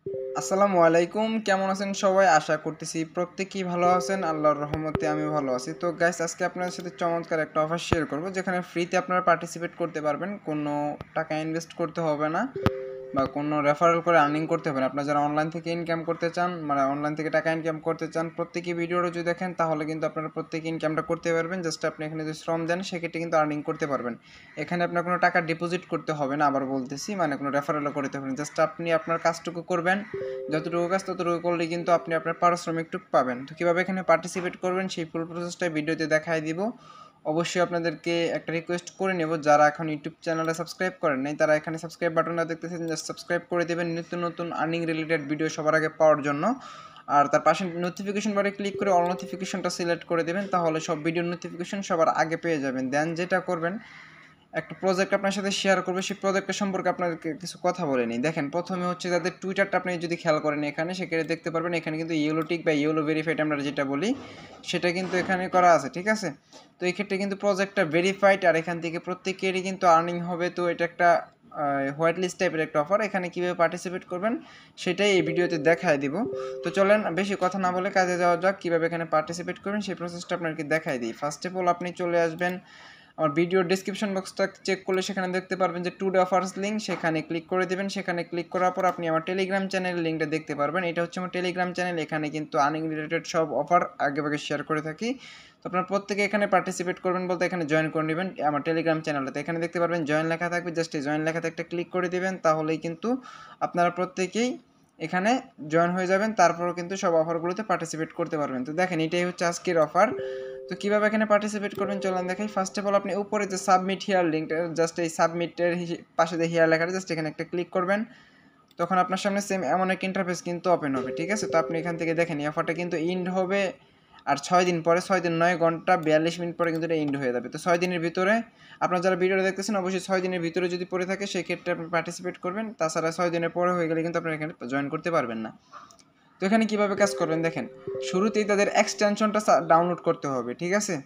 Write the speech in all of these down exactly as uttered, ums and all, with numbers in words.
আসসালামু আলাইকুম, কেমন আছেন সবাই? আশা করতেছি প্রত্যেকেই ভালো আছেন। আল্লাহর রহমতে আমি ভালো আছি। তো গাইস, আজকে আপনাদের সাথে চমৎকার একটা অফার শেয়ার করব, যেখানে ফ্রিতে আপনারা পার্টিসিপেট করতে পারবেন। কোনো টাকা ইনভেস্ট করতে হবে না বা কোনো রেফারেল করে আর্নিং করতে হবে না। আপনারা যারা অনলাইন থেকে ইনকাম করতে চান, মানে অনলাইন থেকে টাকা ইনকাম করতে চান, প্রত্যেকেই ভিডিওটা যদি দেখেন তাহলে কিন্তু আপনারা প্রত্যেকে ইনকামটা করতে পারবেন। জাস্ট আপনি এখানে যদি শ্রম দেন সেক্ষেত্রে কিন্তু আর্নিং করতে পারবেন। এখানে আপনার কোনো টাকা ডিপোজিট করতে হবে না, আবার বলতেছি, মানে কোনো রেফারেলও করতে হবে না। জাস্ট আপনি আপনার কাজটুকু করবেন, যতটুকু কাজ ততটুকু করলে কিন্তু আপনি আপনার পারিশ্রমিকটুকু পাবেন। তো কীভাবে এখানে পার্টিসিপেট করবেন সেই ফুল প্রসেসটা ভিডিওতে দেখাই দিব। অবশ্যই আপনাদেরকে একটা রিকোয়েস্ট করে নেব, যারা এখন ইউটিউব চ্যানেলে সাবস্ক্রাইব করেন নাই তারা এখানে সাবস্ক্রাইব বাটনটা দেখতেছেন, জাস্ট সাবস্ক্রাইব করে দেবেন নিত্য নতুন আর্নিং রিলেটেড ভিডিও সবার আগে পাওয়ার জন্য। আর তার পাশে নোটিফিকেশন বারে ক্লিক করে অল নোটিফিকেশনটা সিলেক্ট করে দেবেন, তাহলে সব ভিডিওর নোটিফিকেশন সবার আগে পেয়ে যাবেন। দেন যেটা করবেন, একটা প্রজেক্ট আপনার সাথে শেয়ার করবে, সেই প্রজেক্টের সম্পর্কে আপনাদেরকে কিছু কথা বলে নিই। দেখেন, প্রথমে হচ্ছে যাদের টুইটারটা আপনি যদি খেয়াল করেন এখানে, সেখানে দেখতে পারবেন এখানে কিন্তু ইয়েলো টিক বা ইয়েলো ভেরিফাইড আমরা যেটা বলি সেটা কিন্তু এখানে করা আছে, ঠিক আছে। তো এই ক্ষেত্রে কিন্তু প্রজেক্টটা ভেরিফাইড, আর এখান থেকে প্রত্যেকেরই কিন্তু আর্নিং হবে। তো এটা একটা হোয়াইট লিস্ট টাইপের একটা অফার। এখানে কীভাবে পার্টিসিপেট করবেন সেটাই এই ভিডিওতে দেখায় দিব। তো চলেন বেশি কথা না বলে কাজে যাওয়া যাক। কীভাবে এখানে পার্টিসিপেট করবেন সেই প্রসেসটা আপনাকে দেখাই দিই। ফার্স্ট অফ অল আপনি চলে আসবেন আমার ভিডিওর ডিসক্রিপশন বক্সটা চেক করলে সেখানে দেখতে পারবেন যে টুডে অফার্স লিঙ্ক, সেখানে ক্লিক করে দেবেন। সেখানে ক্লিক করার পর আপনি আমার টেলিগ্রাম চ্যানেলের লিঙ্কটা দেখতে পারবেন। এটা হচ্ছে আমার টেলিগ্রাম চ্যানেল। এখানে কিন্তু আর্নিং রিলেটেড সব অফার আগেভাগে শেয়ার করে থাকি। তো আপনারা প্রত্যেকে এখানে পার্টিসিপেট করবেন বলতে এখানে জয়েন করে নেবেন আমার টেলিগ্রাম চ্যানেলটাতে। এখানে দেখতে পারবেন জয়েন লেখা থাকবে, জাস্ট এই জয়েন লেখাতে একটা ক্লিক করে দেবেন, তাহলেই কিন্তু আপনারা প্রত্যেকেই এখানে জয়েন হয়ে যাবেন। তারপরও কিন্তু সব অফারগুলোতে পার্টিসিপেট করতে পারবেন। তো দেখেন, এটাই হচ্ছে আজকের অফার। তো কীভাবে এখানে পার্টিসিপেট করবেন চলেন দেখাই। ফার্স্ট অফ অল আপনি উপরে যে সাবমিট হিয়ার লিঙ্কটা, জাস্ট এই সাবমিটের পাশে যে হিয়ার লেখাটা, জাস্ট এখানে একটা ক্লিক করবেন। তখন আপনার সামনে সেম এমন একটা ইন্টারফেস কিন্তু ওপেন হবে, ঠিক আছে। তো আপনি এখান থেকে দেখেন এই অফারটা কিন্তু ইন্ড হবে আর ছয় দিন পরে, ছয় দিন নয় ঘন্টা বিয়াল্লিশ মিনিট পরে কিন্তু এটা ইন্ড হয়ে যাবে। তো ছয় দিনের ভিতরে আপনারা যারা ভিডিওটা দেখতেছেন অবশ্যই ছয় দিনের ভিতরে যদি পড়ে থাকে সেই ক্ষেত্রে আপনি পার্টিসিপেট করবেন। তাছাড়া ছয় দিনের পরে হয়ে গেলে কিন্তু আপনারা এখানে জয়েন করতে পারবেন না। তো এখানে কীভাবে কাজ করবেন দেখেন, শুরুতেই তাদের এক্সটেনশনটা ডাউনলোড করতে হবে, ঠিক আছে।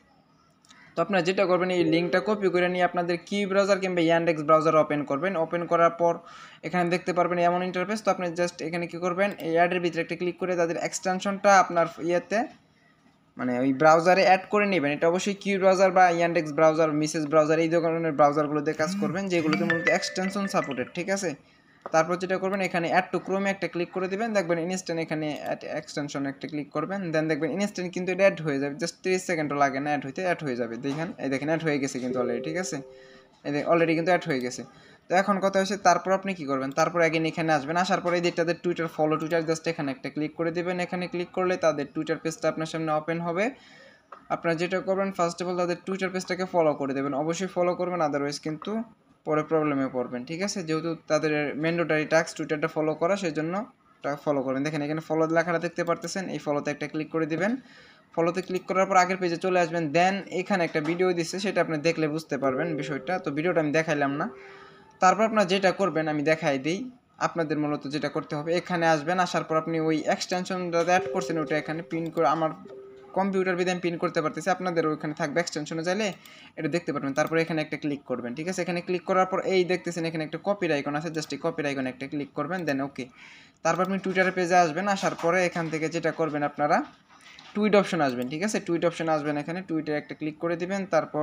তো আপনারা যেটা করবেন, এই লিঙ্কটা কপি করে নিয়ে আপনাদের কি ব্রাউজার কিংবা ইয়ান্ডেক্স ব্রাউজার ওপেন করবেন। ওপেন করার পর এখানে দেখতে পারবেন এমন ইন্টারফেস। তো আপনি জাস্ট এখানে কী করবেন, এই অ্যাডের ভিতরে একটা ক্লিক করে তাদের এক্সটেনশনটা আপনার ইয়েতে মানে ওই ব্রাউজারে অ্যাড করে নেবেন। এটা অবশ্যই কিউ ব্রাউজার বা ইয়ান্ডেক্স ব্রাউজার, মিসেস ব্রাউজার, এই ধরনের ব্রাউজারগুলোতে কাজ করবেন যেগুলোতে মূলত এক্সটেনশন সাপোর্টেড, ঠিক আছে। তারপর যেটা করবেন, এখানে অ্যাড টু ক্রোমে একটা ক্লিক করে দেবেন, দেখবেন ইনস্ট্যান্ট এখানে অ্যাড এক্সটেনশন একটা ক্লিক করবেন, দেন দেখবেন ইনস্ট্যান্ট কিন্তু এটা অ্যাড হয়ে যাবে। জাস্ট তিরিশ সেকেন্ডও লাগে না অ্যাড হইতে, অ্যাড হয়ে যাবে। দেখেন, এই দেখেন অ্যাড হয়ে গেছে কিন্তু অলরেডি, ঠিক আছে। এই দেখেন অলরেডি কিন্তু অ্যাড হয়ে গেছে। তো এখন কথা হচ্ছে তারপর আপনি কী করবেন, তারপর একদিন এখানে আসবেন, আসার পরে এই যে তাদের টুইটার ফলো টুইটার, জাস্ট এখানে একটা ক্লিক করে দেবেন। এখানে ক্লিক করলে তাদের টুইটার পেজটা আপনার সামনে ওপেন হবে। আপনারা যেটা করবেন, ফার্স্ট অফ অল তাদের টুইটার পেজটাকে ফলো করে দেবেন, অবশ্যই ফলো করবেন, আদারওয়াইজ কিন্তু পরে প্রবলেমে পড়বেন, ঠিক আছে। যেহেতু তাদের ম্যান্ডেটরি টাস্ক টুইটারটা ফলো করা, সেই জন্য ফলো করবেন। দেখেন এখানে ফলো লেখাটা দেখতে পারতেছেন, এই ফলোতে একটা ক্লিক করে দিবেন। ফলোতে ক্লিক করার পর আগের পেজে চলে আসবেন। দেন এখানে একটা ভিডিও দিচ্ছে, সেটা আপনি দেখলে বুঝতে পারবেন বিষয়টা। তো ভিডিওটা আমি দেখাইলাম না। তারপর আপনারা যেটা করবেন আমি দেখাই দিই। আপনাদের মূলত যেটা করতে হবে, এখানে আসবেন, আসার পর আপনি ওই এক্সটেনশনটা অ্যাড করছেন ওটা এখানে পিন করে, আমার কম্পিউটার ভিতরে আমি পিন করতে পারতেছি, আপনাদের ওইখানে থাকবে এক্সটেনশনে, চাইলে এটা দেখতে পারবেন। তারপর এখানে একটা ক্লিক করবেন, ঠিক আছে। এখানে ক্লিক করার পর এই দেখতেছেন এখানে একটা কপির আইকন আছে, জাস্ট এই কপির আইকনে একটা ক্লিক করবেন, দেন ওকে। তারপর আপনি টুইটারের পেজে আসবেন, আসার পরে এখান থেকে যেটা করবেন আপনারা টুইট অপশন আসবেন, ঠিক আছে। টুইট অপশন আসবেন, এখানে টুইটে একটা ক্লিক করে দিবেন। তারপর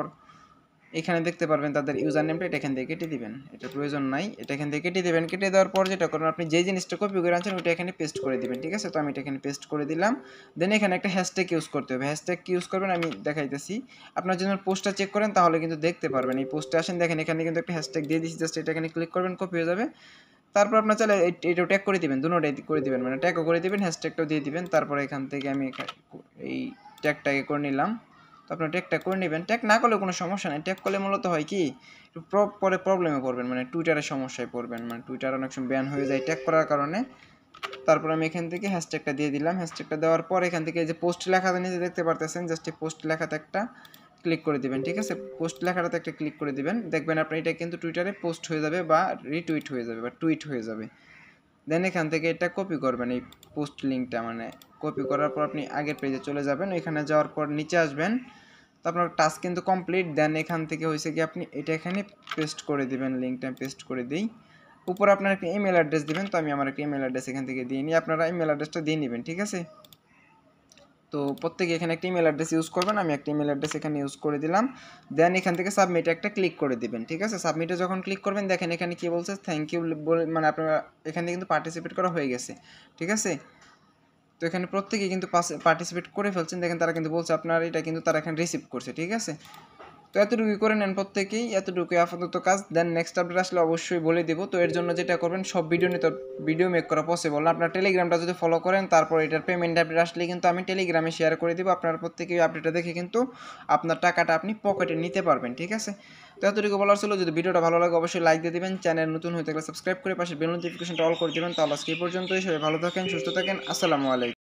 এখানে দেখতে পারবেন তাদের ইউজার নেমটা, এটা এখান থেকে কেটে দিবেন, এটা প্রয়োজন নাই, এটা এখান থেকে কেটে দেবেন। কেটে দেওয়ার পর যেটা করবেন, আপনি যে জিনিসটা কপি করে আনছেন ওইটা এখানে পেস্ট করে দিবেন, ঠিক আছে। তো আমি এটা এখানে পেস্ট করে দিলাম। দেন এখানে একটা হ্যাশট্যাগ ইউজ করতে হবে, হ্যাশট্যাগ কি ইউজ করবেন আমি দেখাইতেছি। আপনার যদি পোস্টটা চেক করেন তাহলে কিন্তু দেখতে পারবেন, এই পোস্টে আসেন, দেখেন এখানে কিন্তু একটা হ্যাশট্যাগ দিয়ে দিচ্ছি, জাস্ট এটা এখানে ক্লিক করবেন, কপি হয়ে যাবে। তারপর আপনার চাইলে এটাও ট্যাগ করে দিবেন, দুটোটাই করে দিবেন, মানে ট্যাগও করে দিবেন, হ্যাশট্যাগটাও দিয়ে দিবেন। তারপর এখান থেকে আমি এই ট্যাগটাকে করে নিলাম। তো আপনার ট্যাগটা করে নেবেন। ট্যাগ না করলে কোনো সমস্যা নেই, ট্যাগ করলে মূলত হয় কি পরে প্রবলেমে পড়বেন, মানে টুইটারের সমস্যায় পড়বেন, মানে টুইটার অনেক সময় ব্যান হয়ে যায় ট্যাগ করার কারণে। তারপর আমি এখান থেকে হ্যাশট্যাগটা দিয়ে দিলাম। হ্যাশট্যাগটা দেওয়ার পর এখান থেকে যে পোস্ট লেখাটা নিচে দেখতে পারতেছেন, জাস্ট এই পোস্ট লেখাতে একটা ক্লিক করে দিবেন, ঠিক আছে। পোস্ট লেখাটাতে একটা ক্লিক করে দিবেন, দেখবেন আপনি এটা কিন্তু টুইটারে পোস্ট হয়ে যাবে বা রিটুইট হয়ে যাবে বা টুইট হয়ে যাবে। দেন এখান থেকে এটা কপি করবেন, এই পোস্ট লিঙ্কটা, মানে কপি করার পর আপনি আগের পেজে চলে যাবেন। এখানে যাওয়ার পর নিচে আসবেন, তো আপনার টাস্ক কিন্তু কমপ্লিট। দেন এখান থেকে হয়েছে কি আপনি এটা এখানে পেস্ট করে দিবেন, লিঙ্কটা পেস্ট করে দিই। উপরে আপনার একটা ইমেল অ্যাড্রেস দিবেন। তো আমি আমার একটা ইমেল অ্যাড্রেস এখান থেকে দিয়ে নিই, আপনারা ইমেল অ্যাড্রেসটা দিয়ে নেবেন, ঠিক আছে। তো প্রত্যেকে এখানে একটা ইমেল অ্যাড্রেস ইউজ করবেন, আমি একটা ইমেল অ্যাড্রেস এখানে ইউজ করে দিলাম। দেন এখান থেকে সাবমিটে একটা ক্লিক করে দিবেন, ঠিক আছে। সাবমিটে যখন ক্লিক করবেন দেখেন এখানে কি বলছে, থ্যাংক ইউ বলে, মানে আপনারা এখানে কিন্তু পার্টিসিপেট করা হয়ে গেছে, ঠিক আছে। তো এখানে প্রত্যেকেই কিন্তু পার্টিসিপেট করে ফেলছেন, দেখেন তারা কিন্তু বলছে আপনার এটা কিন্তু তারা এখানে রিসিভ করছে, ঠিক আছে। তো এতটুকুই করে নেন প্রত্যেকেই, এতটুকুই আপাতত কাজ। দেন নেক্সট আপডেট আসলে অবশ্যই বলে দেবো। তো এর জন্য যেটা করবেন, সব ভিডিও নিয়ে তো ভিডিও মেক করা পসিবল না, আপনার টেলিগ্রামটা যদি ফলো করেন তারপর এটার পেমেন্ট আপডেট আসলে কিন্তু আমি টেলিগ্রামে শেয়ার করে দেবো, আপনারা প্রত্যেকেই আপডেটটা দেখে কিন্তু আপনার টাকাটা আপনি পকেটে নিতে পারবেন, ঠিক আছে। তো এতটুকু বলার ছিল, যদি ভিডিওটা ভালো লাগে অবশ্যই লাইক দিয়ে দেবেন, চ্যানেল নতুন হয়ে থাকলে সাবস্ক্রাইব করে পাশে বেল নোটিফিকেশনটা অল করে দেবেন। তাহলে আজকে এই পর্যন্তই, সবাই ভালো থাকেন, সুস্থ থাকেন, আসসালামু আলাইকুম।